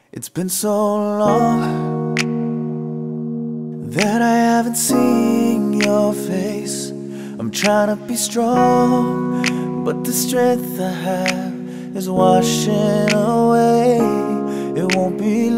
It's been so long that I haven't seen your face. I'm trying to be strong, but the strength I have is washing away. It won't be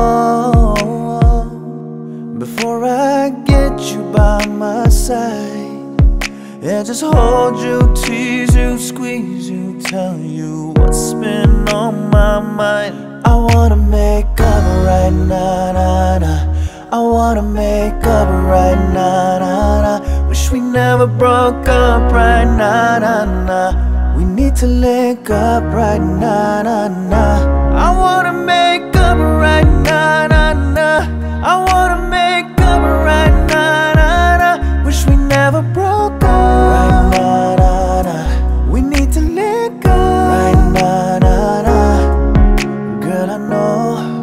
long before I get you by my side and just hold you, tease you, squeeze you, tell you what's been on my mind. I wanna make up right now, nah, nah. I wanna make up right now, nah, nah. Wish we never broke up right now, nah, nah. We need to link up right now, nah, nah. I wanna make up right now, nah, nah. I wanna make up right now, nah, nah. Wish we never broke up right now, nah, nah. We need to link up right now, nah, nah. Girl, I know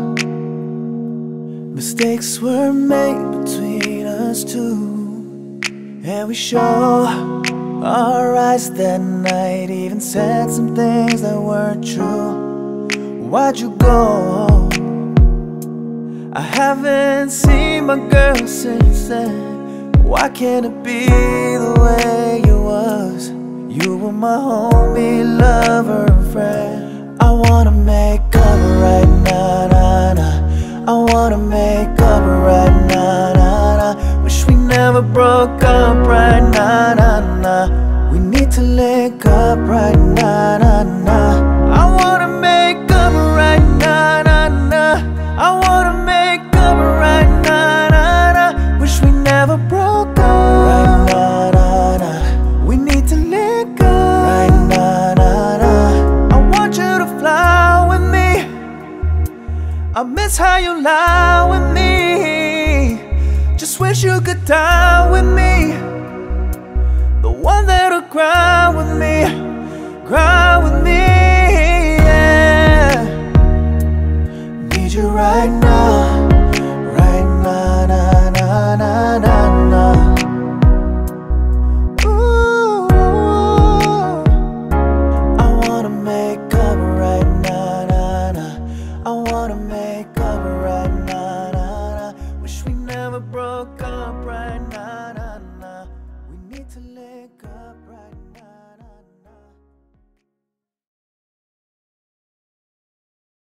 mistakes were made between us two, and we show our eyes that night. Even said some things that weren't true. Why'd you go? I haven't seen my girl since then. Why can't it be the way it was? You were my homie, lover, and friend. I wanna make up right now, nah, nah. I wanna make up right now, nah, nah. Wish we never broke up right now, nah, nah. We need to link up right now, nah, nah. I wanna make up right now, nah, nah. I wanna make up right now, nah, nah. Wish we never broke up right now, nah, nah. We need to link up right now, nah, nah. I want you to fly with me. I miss how you lie with me. Just wish you could die with me. The one that'll cry with me, cry with me, yeah. Need you right now, right now, nah, nah, nah, nah, nah. Ooh, I wanna make up right now, nah, nah. I wanna make up right now, nah, nah. Wish we never broke up right now.